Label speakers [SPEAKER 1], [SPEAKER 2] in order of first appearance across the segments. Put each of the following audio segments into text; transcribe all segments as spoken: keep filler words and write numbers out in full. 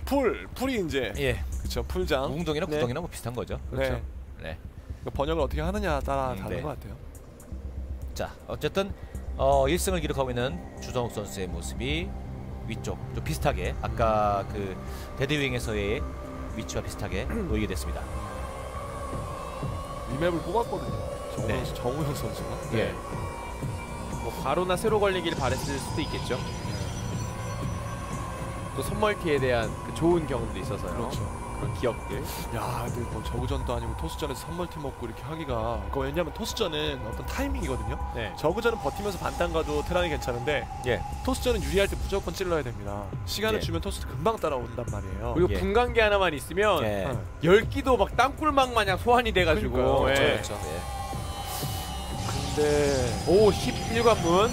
[SPEAKER 1] 풀 풀이 이제
[SPEAKER 2] 예.
[SPEAKER 1] 그렇죠. 풀장.
[SPEAKER 2] 우웅동이나
[SPEAKER 1] 네.
[SPEAKER 2] 구덩이나 뭐 비슷한 거죠. 그렇죠.
[SPEAKER 1] 네.
[SPEAKER 2] 네.
[SPEAKER 1] 번역을 어떻게 하느냐 따라
[SPEAKER 2] 음,
[SPEAKER 1] 다른
[SPEAKER 2] 네.
[SPEAKER 1] 것 같아요.
[SPEAKER 2] 자, 어쨌든 어, 일 승을 기록하고 있는 주성욱 선수의 모습이 위쪽 좀 비슷하게 아까 그 데드윙에서의 위치와 비슷하게 놓이게 됐습니다.
[SPEAKER 1] 이 맵을 뽑았거든요. 정우,
[SPEAKER 2] 네.
[SPEAKER 1] 정우영 선수가.
[SPEAKER 3] 예. 뭐 바로나 세로 걸리기를 바랬을 수도 있겠죠. 또 선멀티에 대한 그 좋은 경험도 있어서요.
[SPEAKER 1] 그렇죠.
[SPEAKER 3] 그런 기억들.
[SPEAKER 1] 야, 근데 뭐 저그전도 아니고 토스전에서 선멀티 먹고 이렇게 하기가. 그거 왜냐면 토스전은 어떤 타이밍이거든요.
[SPEAKER 3] 네.
[SPEAKER 1] 저그전은 버티면서 반탄 가도 테란이 괜찮은데
[SPEAKER 2] 예.
[SPEAKER 1] 토스전은 유리할 때 무조건 찔러야 됩니다. 시간을
[SPEAKER 2] 예.
[SPEAKER 1] 주면 토스도 금방 따라온단 말이에요.
[SPEAKER 3] 그리고
[SPEAKER 2] 예.
[SPEAKER 3] 분광기 하나만 있으면
[SPEAKER 2] 예.
[SPEAKER 1] 네.
[SPEAKER 3] 열기도 막 땅굴망 마냥 소환이 돼가지고.
[SPEAKER 1] 그러니까요.
[SPEAKER 3] 예.
[SPEAKER 2] 그렇죠. 그렇죠. 예.
[SPEAKER 1] 근데
[SPEAKER 3] 오 십일 관문.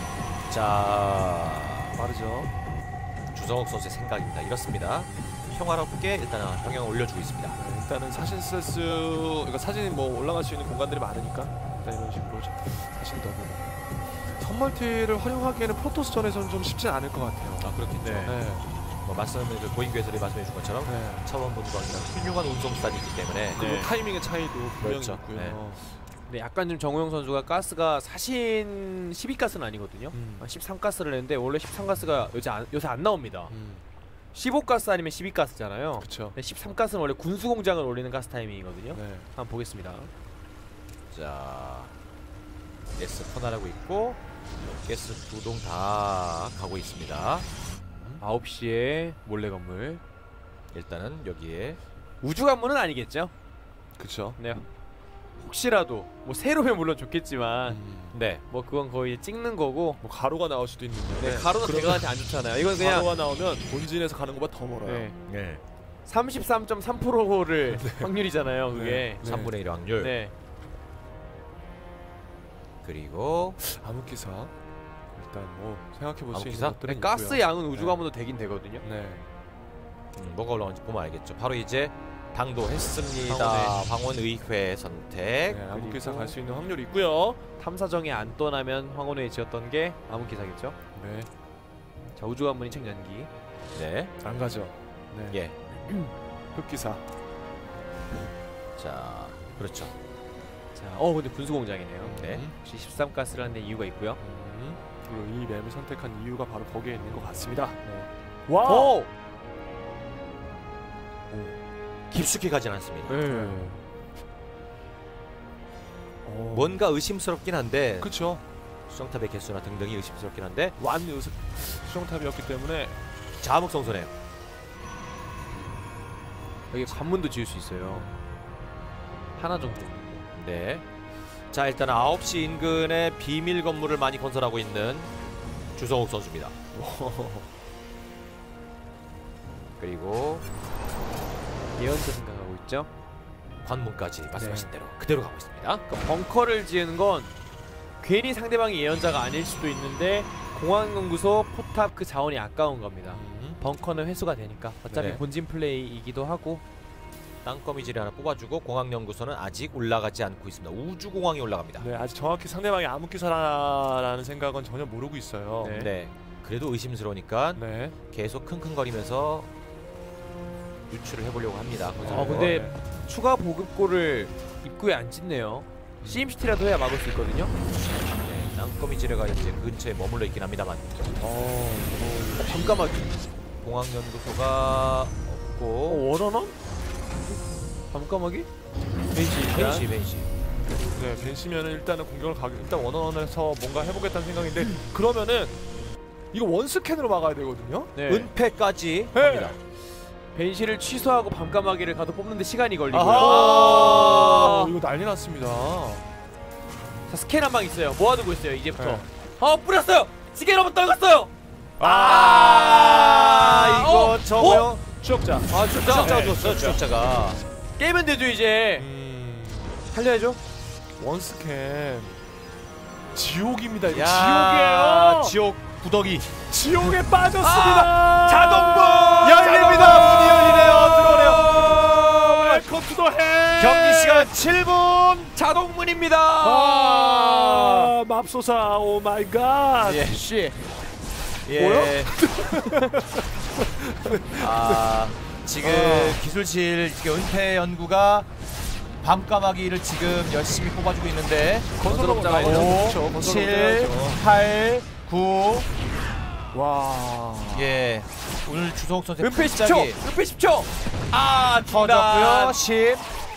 [SPEAKER 2] 자,
[SPEAKER 1] 빠르죠.
[SPEAKER 2] 주성욱 선수의 생각입니다. 이렇습니다. 평화롭게 일단 방향을 올려주고 있습니다.
[SPEAKER 1] 네, 일단은 사진 스트레스, 그러니까 사진이 뭐 올라갈 수 있는 공간들이 많으니까 일단 이런 식으로 좀 사진 더블. 선멀티를 활용하기에는 프로토스전에서는 좀 쉽지 않을 것 같아요.
[SPEAKER 2] 아, 그렇겠죠.
[SPEAKER 3] 네.
[SPEAKER 1] 네.
[SPEAKER 2] 뭐 말씀을 그 고인규 해설이 말씀해 준 것처럼
[SPEAKER 1] 네.
[SPEAKER 2] 차원 분광이랑 훌륭한 운송 스타일이기 때문에
[SPEAKER 1] 그리고
[SPEAKER 3] 네.
[SPEAKER 1] 타이밍의 차이도 분명히
[SPEAKER 2] 그렇죠.
[SPEAKER 1] 있고요.
[SPEAKER 2] 네.
[SPEAKER 3] 근데 약간 좀 정우영 선수가 가스가 사신 십이 가스는 아니거든요.
[SPEAKER 1] 음.
[SPEAKER 3] 한 십삼 가스를 했는데 원래 십삼 가스가 요새 안, 요새 안 나옵니다.
[SPEAKER 1] 음.
[SPEAKER 3] 십오 가스 아니면 십이 가스잖아요.
[SPEAKER 1] 그렇죠.
[SPEAKER 3] 근데 십삼 가스는 원래 군수 공장을 올리는 가스 타이밍이거든요.
[SPEAKER 1] 네.
[SPEAKER 3] 한번 보겠습니다.
[SPEAKER 2] 자, 가스 퍼나르고 있고 가스 두 동 다 가고 있습니다.
[SPEAKER 3] 아홉 시에 몰래 건물.
[SPEAKER 2] 일단은 여기에
[SPEAKER 3] 우주 관문은 아니겠죠?
[SPEAKER 1] 그렇죠.
[SPEAKER 3] 네. 혹시라도 뭐 세로면 물론 좋겠지만
[SPEAKER 1] 음.
[SPEAKER 2] 네,
[SPEAKER 3] 뭐 그건 거의 찍는 거고.
[SPEAKER 1] 뭐 가로가 나올 수도 있는데.
[SPEAKER 3] 네, 가로는
[SPEAKER 1] 그러면
[SPEAKER 3] 대가한테 안 좋잖아요. 이건 그냥
[SPEAKER 1] 가로가 나오면 본진에서 가는 것보다 더 멀어요.
[SPEAKER 3] 네.
[SPEAKER 2] 네.
[SPEAKER 3] 삼십삼 점 삼 퍼센트를 확률이잖아요. 그게.
[SPEAKER 1] 네.
[SPEAKER 2] 삼분의 일 확률.
[SPEAKER 3] 네.
[SPEAKER 2] 그리고
[SPEAKER 1] 암흑기사 일단 뭐 생각해 볼 수
[SPEAKER 2] 암흑기사?
[SPEAKER 1] 있는 것들은
[SPEAKER 3] 네, 가스
[SPEAKER 1] 있고요.
[SPEAKER 3] 양은 우주 관문도 되긴 되거든요.
[SPEAKER 1] 네.
[SPEAKER 2] 음, 뭐가 올라오는지 보면 알겠죠. 바로 이제 당도했습니다.
[SPEAKER 3] 황혼의.
[SPEAKER 2] 황혼의회 선택.
[SPEAKER 1] 네, 암흑기사
[SPEAKER 3] 그리고-
[SPEAKER 1] 갈 수 있는 확률이 있고요.
[SPEAKER 3] 탐사정에 안 떠나면 황혼회에 지었던 게 암흑기사겠죠.
[SPEAKER 1] 네.
[SPEAKER 3] 자, 우주 관문이 청년기.
[SPEAKER 2] 네.
[SPEAKER 1] 안 가죠. 네.
[SPEAKER 2] 예.
[SPEAKER 1] 흑기사.
[SPEAKER 2] 자, 그렇죠.
[SPEAKER 3] 자, 어 근데 군수 공장이네요.
[SPEAKER 2] 네.
[SPEAKER 1] 음.
[SPEAKER 3] 역시 십삼 가스를 하는 데 이유가 있고요.
[SPEAKER 1] 음. 그리고 이 맵을 선택한 이유가 바로 거기에 있는 것 같습니다.
[SPEAKER 3] 네.
[SPEAKER 1] 와.
[SPEAKER 3] 오!
[SPEAKER 2] 깊숙이 가진 않습니다.
[SPEAKER 3] 네.
[SPEAKER 1] 어.
[SPEAKER 2] 뭔가 의심스럽긴 한데
[SPEAKER 1] 그렇죠.
[SPEAKER 2] 수정탑의 개수나 등등이 의심스럽긴 한데
[SPEAKER 1] 완 요새 수정탑이었기 때문에
[SPEAKER 2] 자목성소네요.
[SPEAKER 3] 여기 관문도 지을 수 있어요. 하나 정도.
[SPEAKER 2] 네. 자, 일단 아홉 시 인근에 비밀 건물을 많이 건설하고 있는 주성욱 선수입니다. 그리고
[SPEAKER 3] 예언자 생각하고 있죠.
[SPEAKER 2] 관문까지 말씀하신
[SPEAKER 3] 네.
[SPEAKER 2] 대로 그대로 가고 있습니다.
[SPEAKER 3] 그러니까 벙커를 지은 건 괜히 상대방이 예언자가 아닐 수도 있는데 공항연구소 포탑 그 자원이 아까운 겁니다.
[SPEAKER 1] 음.
[SPEAKER 3] 벙커는 회수가 되니까 어차피
[SPEAKER 2] 네.
[SPEAKER 3] 본진 플레이이기도 하고.
[SPEAKER 2] 땅거미지를 하나 뽑아주고 공항연구소는 아직 올라가지 않고 있습니다. 우주공항이 올라갑니다.
[SPEAKER 1] 네, 아직 정확히 상대방이 암흑기사라는 생각은 전혀 모르고 있어요.
[SPEAKER 3] 네.
[SPEAKER 2] 네. 그래도 의심스러우니까
[SPEAKER 1] 네.
[SPEAKER 2] 계속 킁킁거리면서 유출을 해보려고 합니다.
[SPEAKER 3] 아 근데 추가 보급고를 입구에 안 짓네요. 씨엠시티라도 해야 막을 수 있거든요.
[SPEAKER 2] 네, 땅거미지레가 이제 근처에 머물러 있긴 합니다만
[SPEAKER 3] 어, 잠깐만.
[SPEAKER 2] 공항연구소가
[SPEAKER 3] 어,
[SPEAKER 2] 없고
[SPEAKER 3] 원어너? 잠깐만기? 벤시
[SPEAKER 2] 벤시 벤시
[SPEAKER 1] 네, 벤시면은 일단은 공격을 가기 일단 원원에서 뭔가 해보겠다는 생각인데 그러면은 이거 원스캔으로 막아야 되거든요.
[SPEAKER 3] 네.
[SPEAKER 2] 은폐까지
[SPEAKER 1] 네.
[SPEAKER 2] 합니다.
[SPEAKER 3] 벤시를 취소하고 밤까마귀를 가도 뽑는데 시간이 걸리고요.
[SPEAKER 2] 아하.
[SPEAKER 1] 어, 이거 난리 났습니다.
[SPEAKER 3] 자, 스캔 한 방 있어요. 모아두고 있어요. 이제부터.
[SPEAKER 1] 네.
[SPEAKER 3] 어 뿌렸어요. 지게 로봇 떨궜어요.
[SPEAKER 2] 아,
[SPEAKER 3] 아,
[SPEAKER 2] 이거
[SPEAKER 3] 어?
[SPEAKER 2] 저거요?
[SPEAKER 1] 추적자.
[SPEAKER 2] 아, 추적자가
[SPEAKER 3] 네,
[SPEAKER 2] 줬어요. 추적자가.
[SPEAKER 3] 깨면 되죠 이제.
[SPEAKER 1] 음,
[SPEAKER 3] 살려야죠.
[SPEAKER 1] 원스캔. 지옥입니다. 이거
[SPEAKER 2] 야,
[SPEAKER 1] 지옥이에요.
[SPEAKER 2] 지옥 구덩이.
[SPEAKER 1] 지옥에 빠졌습니다.
[SPEAKER 2] 자동문 열립니다. 문이 열리네요. 들어오네요.
[SPEAKER 1] 웰컴 투 더 헬.
[SPEAKER 2] 경기 시간 칠 분.
[SPEAKER 3] 자동문입니다.
[SPEAKER 1] 아, 맙소사. 오 마이 갓.
[SPEAKER 2] 예.
[SPEAKER 3] 씨.
[SPEAKER 2] 예.
[SPEAKER 1] 뭐요?
[SPEAKER 2] 아 지금
[SPEAKER 1] 어.
[SPEAKER 2] 기술실 지금 은퇴 연구가 밤까마귀를 지금 열심히 뽑아주고 있는데
[SPEAKER 1] 건설로
[SPEAKER 3] 나가야죠.
[SPEAKER 1] 그렇죠.
[SPEAKER 2] 오, 칠, 팔, 구.
[SPEAKER 1] 와.
[SPEAKER 2] 예. 오늘 주성욱 선수
[SPEAKER 3] 은폐 십 초. 은폐 십 초. 아,
[SPEAKER 2] 터졌고요.
[SPEAKER 3] 중단.
[SPEAKER 2] 십.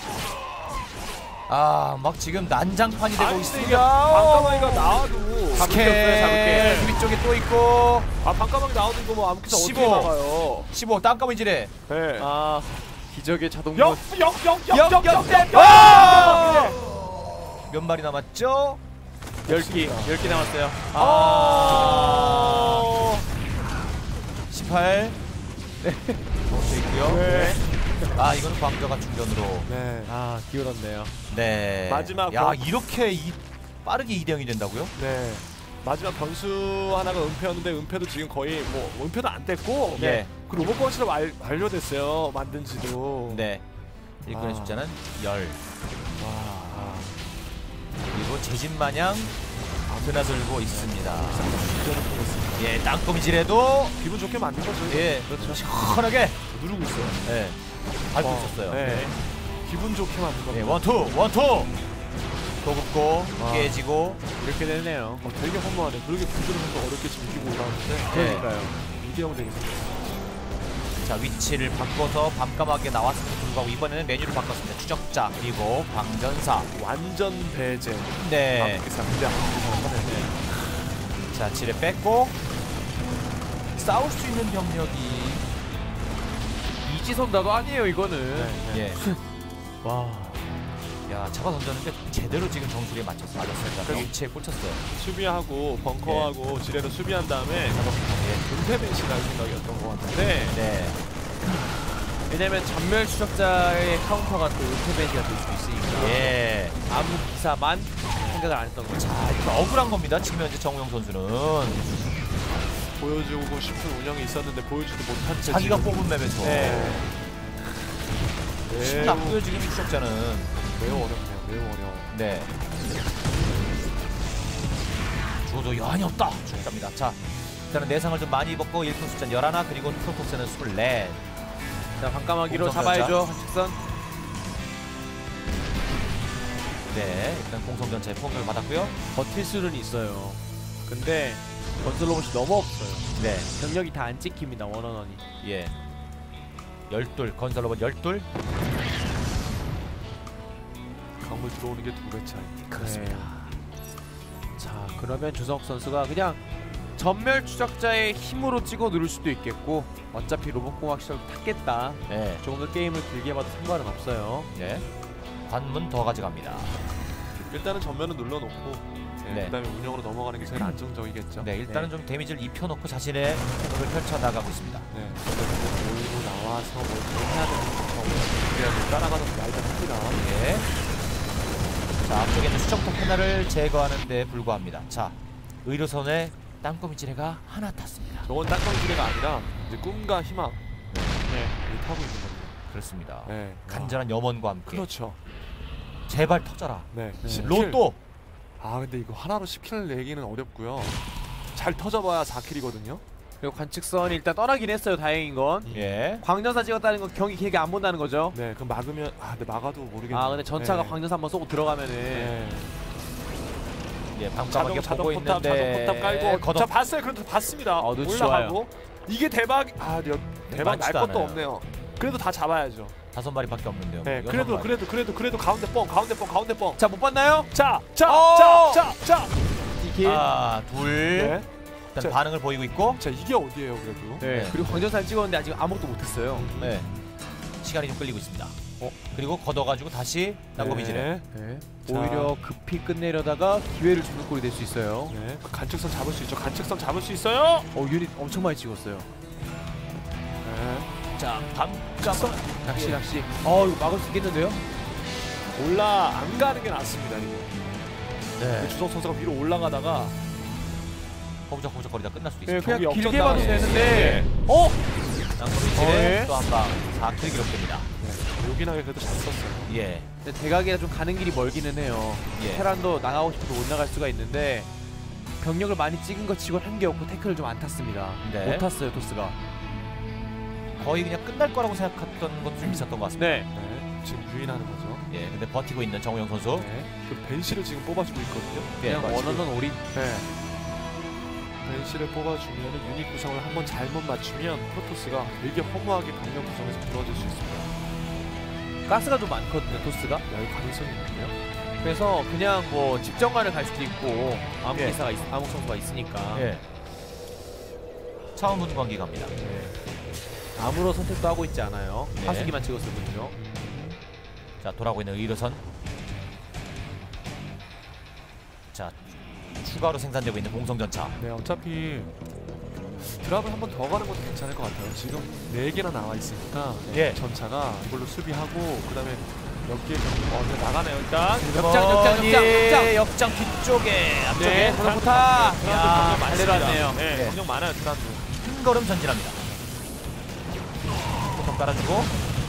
[SPEAKER 2] 아, 막 지금 난장판이 되고 있습니다.
[SPEAKER 1] 반가마이가 나와도
[SPEAKER 2] 스케일 위쪽에 또 있고
[SPEAKER 1] 아 반가마이 나와도 이거 뭐 아무튼 어떻게
[SPEAKER 2] 십오.
[SPEAKER 1] 막아요?
[SPEAKER 2] 십오 땅거미질에
[SPEAKER 1] 네.
[SPEAKER 3] 아, 기적의 자동
[SPEAKER 1] 역역역역역역
[SPEAKER 2] 아! 몇 마리 남았죠?
[SPEAKER 3] 열 개. 열 개 남았어요.
[SPEAKER 2] 아. 십팔. 네. 더 있고요.
[SPEAKER 1] 네.
[SPEAKER 2] 아, 이거는 광저가 충전으로.
[SPEAKER 1] 네.
[SPEAKER 3] 아, 기울었네요.
[SPEAKER 2] 네.
[SPEAKER 1] 마지막
[SPEAKER 2] 야,
[SPEAKER 1] 번-
[SPEAKER 2] 이렇게 이, 빠르게 이 대 영이 된다고요?
[SPEAKER 1] 네. 마지막 변수 하나가 은폐였는데 은폐도 지금 거의 뭐 은폐도 안 됐고
[SPEAKER 2] 네.
[SPEAKER 1] 그 로봇 건수가 완, 완료됐어요. 만든 지도.
[SPEAKER 2] 네. 일꾼의
[SPEAKER 1] 아.
[SPEAKER 2] 숫자는 열.
[SPEAKER 1] 와.
[SPEAKER 2] 그리고 제집 마냥 드나들고 있습니다.
[SPEAKER 1] 기전을 보겠습니다.
[SPEAKER 2] 예, 땅거미질에도
[SPEAKER 1] 기분 좋게 만든 거죠.
[SPEAKER 2] 예,
[SPEAKER 1] 그렇죠.
[SPEAKER 2] 시원하게
[SPEAKER 1] 누르고 있어요.
[SPEAKER 2] 예, 밟고
[SPEAKER 1] 와,
[SPEAKER 2] 있었어요.
[SPEAKER 1] 네. 기분 좋게 만든
[SPEAKER 2] 예,
[SPEAKER 1] 겁니다.
[SPEAKER 2] 원투, 원투. 도굽고
[SPEAKER 1] 와.
[SPEAKER 2] 깨지고.
[SPEAKER 3] 이렇게 되네요.
[SPEAKER 1] 어, 되게 허무하네. 그렇게 구조를 좀 어렵게 지금 이기고 올라왔는데
[SPEAKER 3] 그러니까요.
[SPEAKER 1] 이대영 되겠습니다.
[SPEAKER 2] 자, 위치를 바꿔서 밤까마귀에 나왔음에도 불구하고 이번에는 메뉴를 바꿨습니다. 추적자 그리고 광전사.
[SPEAKER 1] 완전 배제.
[SPEAKER 2] 네.
[SPEAKER 1] 암기사 근데 암기사 꺼내네.
[SPEAKER 2] 자, 지뢰 뺐고 싸울 수 있는 병력이
[SPEAKER 3] 이지선 나도 아니에요, 이거는.
[SPEAKER 1] 네.
[SPEAKER 2] 예.
[SPEAKER 3] 와.
[SPEAKER 2] 야, 잡아 던졌는데 제대로 지금 정수리에 맞췄어. 맞았습니다.
[SPEAKER 1] 그러게.
[SPEAKER 2] 위치에 꽂혔어요.
[SPEAKER 1] 수비하고 벙커하고 지뢰로 수비한 다음에
[SPEAKER 2] 예.
[SPEAKER 1] 은폐벤시 날 생각이었던 것 같은데
[SPEAKER 2] 네.
[SPEAKER 3] 왜냐면 전멸 추적자의 카운터가 또 은퇴벤시가 될 수 있으니까.
[SPEAKER 2] 예.
[SPEAKER 3] 아무 기사만 생각을 안 했던 거죠.
[SPEAKER 2] 자, 이렇게 억울한 겁니다. 지금 현재 정우영 선수는
[SPEAKER 1] 보여주고 싶은 운영이 있었는데 보여주지 못한 채
[SPEAKER 2] 자기가
[SPEAKER 1] 지금-
[SPEAKER 2] 뽑은 맵에서
[SPEAKER 1] 네.
[SPEAKER 2] 힘
[SPEAKER 1] 매우,
[SPEAKER 2] 나쁘요 지금 이 추적자는.
[SPEAKER 1] 매우 어렵네요. 매우 어려워.
[SPEAKER 2] 네. 죽어도 여한이 없다. 죽답니다. 자, 일단은 내상을 좀 많이 입었고 일꾼 숫자는 열하나 그리고 프로토스는 스물넷.
[SPEAKER 3] 자, 반까마귀로
[SPEAKER 2] 공성
[SPEAKER 3] 잡아야죠. 한식선.
[SPEAKER 2] 네, 일단 공성전차에 폭격을 받았고요.
[SPEAKER 3] 버틸 수는 있어요. 근데 건설 로봇이 너무 없어요.
[SPEAKER 2] 네,
[SPEAKER 3] 병력이 다 안 찍힙니다. 원원원이.
[SPEAKER 2] 예. 열둘 건설 로봇 열둘.
[SPEAKER 1] 강물 들어오는 게 두 배 차이.
[SPEAKER 2] 그렇습니다.
[SPEAKER 3] 자, 그러면 주석 선수가 그냥 전멸 추적자의 힘으로 찍어 누를 수도 있겠고 어차피 로봇공학 시절 탔겠다.
[SPEAKER 2] 네,
[SPEAKER 3] 조금 더 게임을 길게 봐도 상관은 없어요.
[SPEAKER 2] 네. 관문 더 가져갑니다.
[SPEAKER 1] 일단은 전면은 눌러놓고 네,
[SPEAKER 2] 네.
[SPEAKER 1] 그다음에 운영으로 넘어가는 게 제일 안정적이겠죠.
[SPEAKER 2] 네, 일단은 좀 데미지를 입혀놓고 자신의 공을 펼쳐 나가고 있습니다.
[SPEAKER 1] 네. 모이고 나와서 뭘 해야 되는 경우는 그래야 뭐 따라가는 게 아니다 합니다.
[SPEAKER 2] 예. 자, 앞쪽에 있는 수정탑 하나를 제거하는 데 불과합니다. 자, 의료선에 땅거미 지뢰가 하나 탔습니다.
[SPEAKER 1] 저건 땅덩이지대가 아니라 이제 꿈과 희망
[SPEAKER 3] 네.
[SPEAKER 1] 을 타고 있는 겁니다.
[SPEAKER 2] 그렇습니다.
[SPEAKER 1] 네.
[SPEAKER 2] 간절한 염원과 함께
[SPEAKER 1] 그렇죠.
[SPEAKER 2] 제발 터져라.
[SPEAKER 1] 네.
[SPEAKER 3] 네.
[SPEAKER 1] 십 킬.
[SPEAKER 2] 로또.
[SPEAKER 1] 아 근데 이거 하나로 십 킬을 내기는 어렵고요. 잘 터져봐야 사 킬이거든요.
[SPEAKER 3] 그리고 관측선이 일단 떠나긴 했어요. 다행인 건.
[SPEAKER 2] 예.
[SPEAKER 3] 광전사 찍었다는 건 경기 길게 안 본다는 거죠.
[SPEAKER 1] 네. 그럼 막으면 아 근데 막아도 모르겠네.
[SPEAKER 3] 아, 근데 전차가
[SPEAKER 1] 네.
[SPEAKER 3] 광전사 한번 쏘고 들어가면은
[SPEAKER 1] 네.
[SPEAKER 2] 예,
[SPEAKER 1] 자동
[SPEAKER 2] 방까마귀
[SPEAKER 1] 자동
[SPEAKER 2] 보고
[SPEAKER 1] 포탑
[SPEAKER 2] 있는데
[SPEAKER 1] 자동 포탑 깔고
[SPEAKER 2] 걷어.
[SPEAKER 1] 자 봤어요. 그래도 봤습니다.
[SPEAKER 3] 어, 눈치
[SPEAKER 1] 올라가고 이게 대박 아 여- 대박 날
[SPEAKER 2] 많지도
[SPEAKER 1] 것도
[SPEAKER 2] 않아요.
[SPEAKER 1] 없네요. 그래도 다 잡아야죠.
[SPEAKER 2] 다섯 마리밖에 없는데요.
[SPEAKER 1] 네.
[SPEAKER 2] 여섯
[SPEAKER 1] 그래도
[SPEAKER 2] 마리.
[SPEAKER 1] 그래도 그래도 그래도 가운데 뻥 가운데 뻥 가운데 뻥.
[SPEAKER 3] 자, 못 봤나요?
[SPEAKER 1] 자, 자,
[SPEAKER 3] 어!
[SPEAKER 1] 자, 자, 자.
[SPEAKER 3] 이길.
[SPEAKER 2] 아, 둘.
[SPEAKER 1] 네.
[SPEAKER 2] 일단
[SPEAKER 1] 자.
[SPEAKER 2] 반응을 보이고 있고.
[SPEAKER 1] 자, 이게 어디예요, 그래도?
[SPEAKER 3] 네.
[SPEAKER 2] 네.
[SPEAKER 3] 그리고 광전사를 찍었는데 아직 아무것도 못했어요.
[SPEAKER 2] 네. 시간이 좀 끌리고 있습니다. 어, 그리고 걷어가지고 다시 땅거미 지뢰.
[SPEAKER 1] 네.
[SPEAKER 3] 네.
[SPEAKER 1] 자.
[SPEAKER 3] 오히려 급히 끝내려다가 기회를 주는 꼴이 될 수 있어요.
[SPEAKER 1] 네. 그 관측선 잡을 수 있죠. 관측선 잡을 수 있어요.
[SPEAKER 3] 어, 유닛 엄청 많이 찍었어요.
[SPEAKER 1] 네.
[SPEAKER 2] 자, 밤까마.
[SPEAKER 3] 낚시 낚시. 어, 이거 막을 수 있겠는데요?
[SPEAKER 1] 올라 안 가는 게 낫습니다, 이거.
[SPEAKER 2] 네.
[SPEAKER 1] 주성 선수가 위로 올라가다가
[SPEAKER 2] 허우적허우적거리다 끝날 수도
[SPEAKER 3] 네,
[SPEAKER 2] 있습니다.
[SPEAKER 3] 그냥
[SPEAKER 1] 경기
[SPEAKER 3] 길게
[SPEAKER 1] 역전
[SPEAKER 3] 봐도
[SPEAKER 1] 당하네.
[SPEAKER 3] 되는데. 어?
[SPEAKER 2] 땅거미
[SPEAKER 3] 어,
[SPEAKER 2] 지뢰
[SPEAKER 3] 예.
[SPEAKER 2] 또 한 방. 사 킬 기록됩니다.
[SPEAKER 1] 네. 요긴하게 그래도 잘 썼어요.
[SPEAKER 2] 예.
[SPEAKER 3] 근데 대각이라 좀 가는 길이 멀기는 해요.
[SPEAKER 2] 예.
[SPEAKER 3] 테란도 나가고 싶어도 못 나갈 수가 있는데 병력을 많이 찍은 것 치곤 한 게 없고 태클을 좀 안 탔습니다.
[SPEAKER 2] 네.
[SPEAKER 3] 못 탔어요, 토스가.
[SPEAKER 2] 거의 그냥 끝날 거라고 생각했던 것도 좀 있었던 것 같습니다.
[SPEAKER 3] 네.
[SPEAKER 1] 네, 지금 유인하는 거죠.
[SPEAKER 2] 예, 근데 버티고 있는 정우영 선수.
[SPEAKER 1] 네. 그 벤시를 지금 뽑아주고 있거든요.
[SPEAKER 2] 예,
[SPEAKER 3] 그냥 원하는 올인.
[SPEAKER 1] 네. 벤시를 뽑아주면 유닛 구성을 한번 잘못 맞추면 프로토스가 되게 허무하게 병력 구성에서 부러질 수 있습니다.
[SPEAKER 3] 가스가 좀 많거든요, 토스가.
[SPEAKER 1] 야, 이 가능성이 있는데요.
[SPEAKER 3] 그래서 그냥 뭐 집정관을 갈 수도 있고 암흑
[SPEAKER 2] 예.
[SPEAKER 3] 기사가 있, 암흑 선수가 있으니까
[SPEAKER 2] 예. 차원 분광기 갑니다.
[SPEAKER 3] 아무런 선택도 하고 있지 않아요.
[SPEAKER 2] 네.
[SPEAKER 3] 파수기만 찍었을 뿐이요.
[SPEAKER 2] 자, 돌아오고 있는 의료선. 자, 추가로 생산되고 있는 공성전차.
[SPEAKER 1] 네, 어차피 드랍을 한 번 더 가는 것도 괜찮을 것 같아요. 지금 네 개나 나와 있으니까
[SPEAKER 2] 예.
[SPEAKER 1] 전차가 이걸로 수비하고 그다음에 몇 개 정도 어, 이제 나가네요. 일단
[SPEAKER 3] 역장, 역장, 역장, 역장.
[SPEAKER 2] 역장 뒤쪽에 앞쪽에
[SPEAKER 3] 네, 드랍부터.
[SPEAKER 1] 드랍도
[SPEAKER 3] 야,
[SPEAKER 1] 병력
[SPEAKER 3] 잘
[SPEAKER 1] 많습니다.
[SPEAKER 3] 내려왔네요.
[SPEAKER 1] 네,
[SPEAKER 2] 네.
[SPEAKER 1] 병력 많아요. 드랍도.
[SPEAKER 2] 한 걸음 전진합니다. 포탑 깔아주고.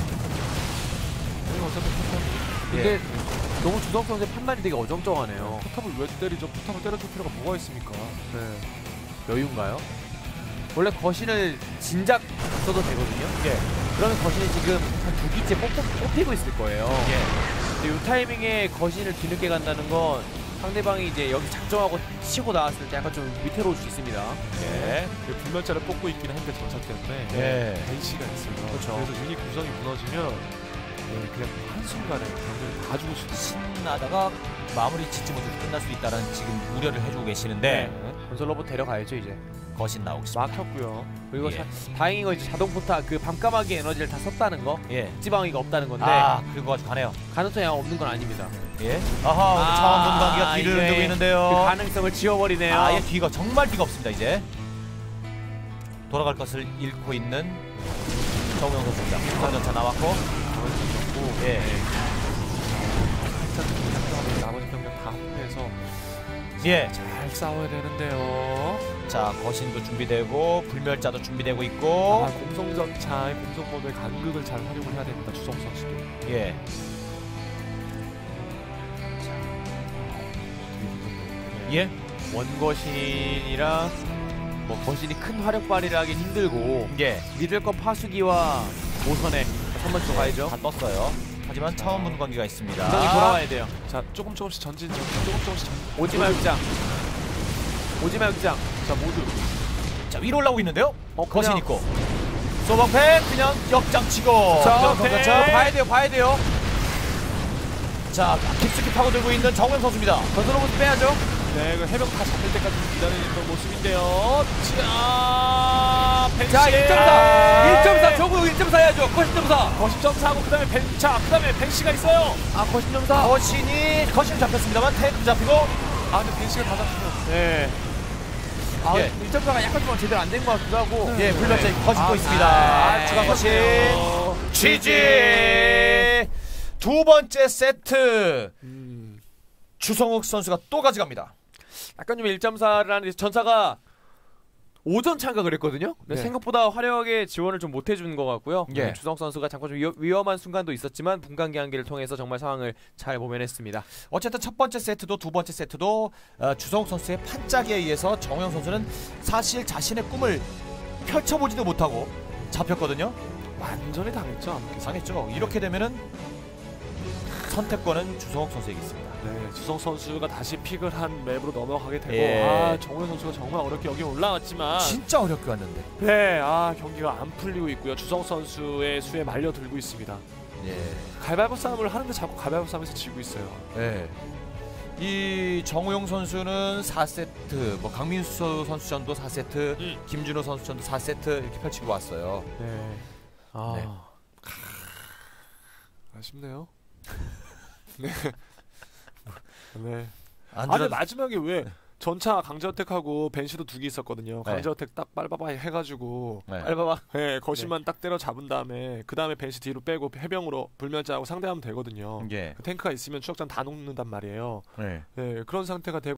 [SPEAKER 1] 그리고 어차피 포탑,
[SPEAKER 3] 근데
[SPEAKER 2] 예.
[SPEAKER 3] 너무 주성 선수의 판단이 되게 어정쩡하네요.
[SPEAKER 1] 포탑을 왜 때리죠? 포탑을 때려줄 필요가 뭐가 있습니까? 네.
[SPEAKER 3] 여유인가요? 원래 거신을 진작 써도 되거든요.
[SPEAKER 2] 예.
[SPEAKER 3] 그러면 거신이 지금 한 두 기째 뽑, 뽑히고 있을 거예요.
[SPEAKER 2] 예.
[SPEAKER 3] 근데 이 타이밍에 거신을 뒤늦게 간다는 건 상대방이 이제 여기 작정하고 치고 나왔을 때 약간 좀 위태로울 수 있습니다.
[SPEAKER 2] 예.
[SPEAKER 1] 그 불면자를 뽑고 있긴 한데 전차 때문에
[SPEAKER 2] 예.
[SPEAKER 1] 벤시가 있어요.
[SPEAKER 3] 그렇죠.
[SPEAKER 1] 그래서 유닛 구성이 무너지면 네, 그냥 한순간에 병력이 다 죽을 수 있어요.
[SPEAKER 2] 신나다가 마무리 짓지 못해서 끝날 수 있다는 지금 우려를 해주고 계시는데
[SPEAKER 3] 건설 로봇 데려가야죠 이제.
[SPEAKER 2] 거신 나오겠습니다.
[SPEAKER 1] 막혔고요.
[SPEAKER 3] 그리고
[SPEAKER 2] 예.
[SPEAKER 3] 자, 다행인 건 이제 자동 포탑 그 밤까마귀 에너지를 다 썼다는 거.
[SPEAKER 2] 예.
[SPEAKER 3] 지방이가 없다는 건데
[SPEAKER 2] 아, 그리고 아주 가네요.
[SPEAKER 3] 가능성이 없는 건 아닙니다.
[SPEAKER 2] 예. 아하, 오늘 차원 분광기가 뒤를
[SPEAKER 3] 이게
[SPEAKER 2] 흔들고 있는데요.
[SPEAKER 3] 그 가능성을 지워버리네요.
[SPEAKER 2] 아예 뒤가 정말 뒤가 없습니다. 이제 돌아갈 것을 잃고 있는 정우영 선수입니다. 공성전차 나왔고, 예.
[SPEAKER 1] 나머지 병력 다 합해서
[SPEAKER 2] 예.
[SPEAKER 1] 잘 싸워야 되는데요.
[SPEAKER 2] 자, 거신도 준비되고 불멸자도 준비되고 있고,
[SPEAKER 1] 아, 공성전차의 공성법의 간극을 잘 활용을 해야 됩니다. 주성 선수도.
[SPEAKER 2] 예. 예.
[SPEAKER 3] 원거신이라 뭐 거신이 큰 화력 발휘를 하긴 힘들고
[SPEAKER 2] 예.
[SPEAKER 3] 믿을 건 파수기와 오선에 한 번 더 가야죠.
[SPEAKER 2] 다 떴어요. 하지만 차원 분광기가 있습니다.
[SPEAKER 3] 구성이 돌아와야 돼요.
[SPEAKER 1] 자, 조금 조금씩 전진, 전 조금 조금씩 전.
[SPEAKER 3] 오지마 역장. 오지마 역장.
[SPEAKER 1] 자, 모두.
[SPEAKER 2] 자, 위로 올라오고 있는데요.
[SPEAKER 3] 어,
[SPEAKER 2] 거신
[SPEAKER 3] 그냥-
[SPEAKER 2] 있고, 소방패 그냥 역장 치고.
[SPEAKER 3] 자,
[SPEAKER 2] 공성전차.
[SPEAKER 3] 저 봐야 돼요. 봐야 돼요.
[SPEAKER 2] 자, 깊숙이 파고들고 있는 정우영 선수입니다.
[SPEAKER 3] 건설 로봇 빼야죠.
[SPEAKER 1] 네, 그 해병 다 잡힐 때까지 기다리는 그런 모습인데요. 자, 벤시.
[SPEAKER 3] 자, 일 점 사. 일 점 사. 저거 일 점 사 해야죠. 거신 점 사.
[SPEAKER 1] 거십 점 사고 그다음에 벤, 자, 그다음에 벤시가 있어요.
[SPEAKER 3] 아, 거신 점 사.
[SPEAKER 2] 거신이 거신 잡혔습니다만 탱크 잡히고.
[SPEAKER 1] 아, 근데 벤시가 다 잡히면.
[SPEAKER 3] 네. 아,
[SPEAKER 2] 예.
[SPEAKER 3] 일 점 사가 약간 좀 제대로 안 된 것 같기도 하고.
[SPEAKER 2] 예, 불면자 거신 또
[SPEAKER 3] 아,
[SPEAKER 2] 있습니다.
[SPEAKER 3] 아,
[SPEAKER 2] 추가 거신.
[SPEAKER 1] 어,
[SPEAKER 2] 취지. 두 번째 세트.
[SPEAKER 1] 음.
[SPEAKER 2] 주성욱 선수가 또 가져갑니다.
[SPEAKER 3] 약간 좀 일 점 사를 하는데 전사가 오전 참가를 했거든요. 근데
[SPEAKER 1] 네.
[SPEAKER 3] 생각보다 화려하게 지원을 좀 못 해준 것 같고요.
[SPEAKER 2] 예.
[SPEAKER 3] 네, 주성 선수가 잠깐 좀 위험, 위험한 순간도 있었지만 분간기 한기를 통해서 정말 상황을 잘 모면했습니다.
[SPEAKER 2] 어쨌든 첫 번째 세트도 두 번째 세트도 어, 주성욱 선수의 판짝에 의해서 정우영 선수는 사실 자신의 꿈을 펼쳐보지도 못하고 잡혔거든요.
[SPEAKER 1] 완전히 당했죠. 암흑기사.
[SPEAKER 2] 상했죠. 이렇게 되면은 선택권은 주성욱 선수에게 있습니다.
[SPEAKER 1] 네, 주성 선수가 다시 픽을 한 맵으로 넘어가게 되고,
[SPEAKER 2] 예.
[SPEAKER 1] 아, 정우영 선수가 정말 어렵게 여기 올라왔지만,
[SPEAKER 2] 진짜 어렵게 왔는데.
[SPEAKER 1] 네, 아, 경기가 안 풀리고 있고요. 주성 선수의 수에 말려 들고 있습니다.
[SPEAKER 2] 예.
[SPEAKER 1] 가위바위보 싸움을 하는데 자꾸 가위바위보 싸움에서 지고 있어요.
[SPEAKER 2] 예. 이 정우영 선수는 사 세트, 뭐 강민수 선수전도 사 세트,
[SPEAKER 1] 음.
[SPEAKER 2] 김준호 선수전도 사 세트 이렇게 펼치고 왔어요.
[SPEAKER 1] 네,
[SPEAKER 3] 아,
[SPEAKER 2] 네.
[SPEAKER 1] 아쉽네요. 네. 네. 아,
[SPEAKER 2] 안드라
[SPEAKER 1] 근데 마지막에 왜 전차 강제어택하고 벤시도 두 개 있었거든요.
[SPEAKER 2] 네.
[SPEAKER 1] 강제어택 딱 빨바바 해가지고
[SPEAKER 2] 네.
[SPEAKER 3] 알바바.
[SPEAKER 1] 네, 거신만 딱 때려 잡은 다음에 그 다음에 벤시 뒤로 빼고 해병으로 불면자하고 상대하면 되거든요.
[SPEAKER 2] 예.
[SPEAKER 1] 그 탱크가 있으면 추적자는 다 녹는단 말이에요.
[SPEAKER 2] 네.
[SPEAKER 1] 네, 그런 상태가 되고